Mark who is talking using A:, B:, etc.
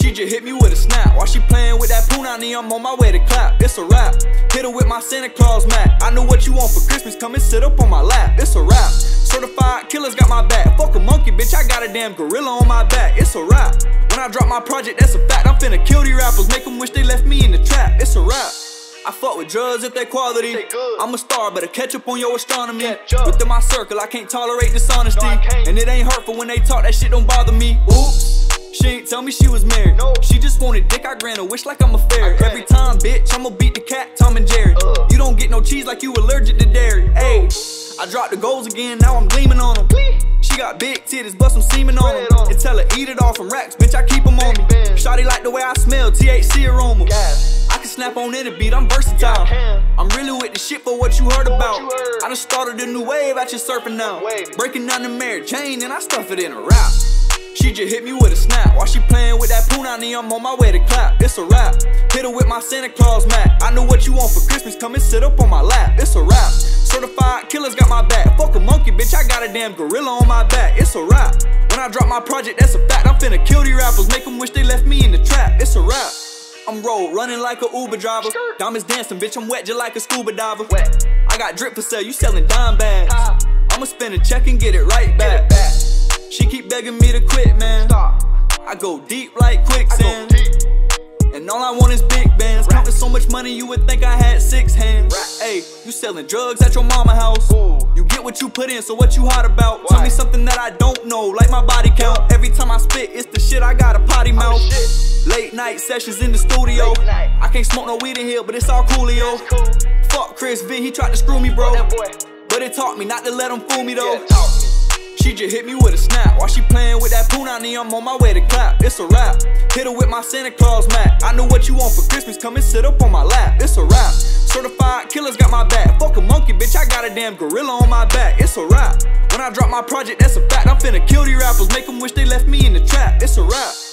A: She just hit me with a snap. While she playing with that punani, I'm on my way to clap. It's a rap. Hit her with my Santa Claus mat. I know what you want for Christmas, come and sit up on my lap. It's a rap. Certified killers got my back. Fuck a monkey, bitch, I got a damn gorilla on my back. It's a rap. When I drop my project, that's a fact. I'm finna kill these rappers, make them wish they left me in the trap. It's a rap. I fuck with drugs if they quality. I'm a star, better catch up on your astronomy. Within my circle, I can't tolerate dishonesty. And it ain't hurtful when they talk, that shit don't bother me. Oops. She ain't tell me she was married. She just wanted dick, I grant her wish like I'm a fairy. Every time, bitch, I'ma beat the cat, Tom and Jerry. You don't get no cheese like you allergic to dairy. Ayy, I dropped the goals again, now I'm gleaming on them. She got big titties, but some semen on them. And tell her eat it all from racks, bitch, I keep them on me. Shawty like the way I smell, THC aroma. I can snap on any beat, I'm versatile. I'm really with the shit for what you heard about. I done started a new wave, I just surfing now. Breaking down the Mary Jane and I stuff it in a rap. She just hit me with a snap. While she playing with that punani, I'm on my way to clap. It's a rap. Hit her with my Santa Claus mat. I know what you want for Christmas, come and sit up on my lap. It's a rap. Certified killers got my back. Fuck a monkey, bitch, I got a damn gorilla on my back. It's a rap. When I drop my project, that's a fact. I'm finna kill these rappers, make them wish they left me in the trap. It's a rap. I'm road running like a Uber driver. Diamonds dancing, bitch, I'm wet just like a scuba diver. I got drip for sale, you selling dime bags. I'ma spend a check and get it right back. She keep begging me to quit, man. I go deep like quicksand. And all I want is big bands. Counting so much money you would think I had 6 hands. Ayy, you selling drugs at your mama house. You get what you put in, so what you hot about? Tell me something that I don't know, like my body count. Every time I spit, it's the shit, I got a potty mouth. Late night sessions in the studio. I can't smoke no weed in here, but it's all coolio. Fuck Chris V, he tried to screw me, bro. But it taught me not to let him fool me though. She just hit me with a snap. While she playing with that punani, I'm on my way to clap. It's a rap. Hit her with my Santa Claus mat. I know what you want for Christmas, come and sit up on my lap. It's a rap. Certified killers got my back. Fuck a monkey, bitch, I got a damn gorilla on my back. It's a rap. When I drop my project, that's a fact. I'm finna kill these rappers, make them wish they left me in the trap. It's a rap.